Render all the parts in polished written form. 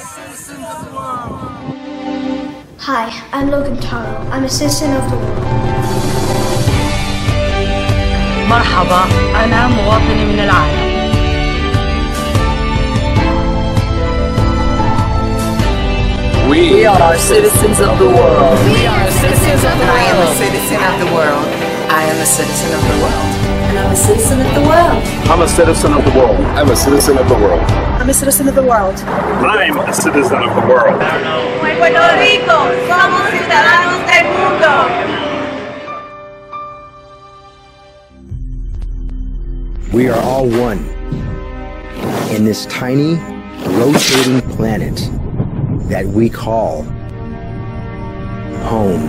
Hi, I'm Logan Taro. I'm a citizen of the world. مرحبا، أنا مواطن من العالم. We are citizens of the world. We are citizens of the I am a world. citizen of the world. I am a citizen of the world. And I'm a citizen of the world. I'm a citizen of the world. I'm a citizen of the world. I'm a citizen of the world. I'm a citizen of the world. Puerto Rico, somos ciudadanos del mundo. We are all one in this tiny, rotating planet that we call home.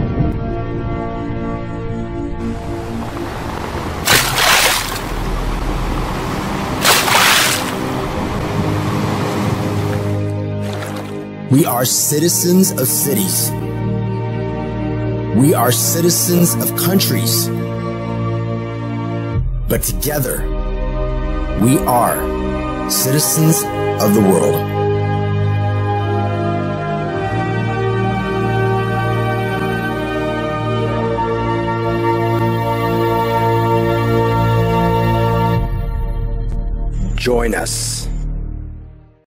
We are citizens of cities. We are citizens of countries. But together, we are citizens of the world. Join us.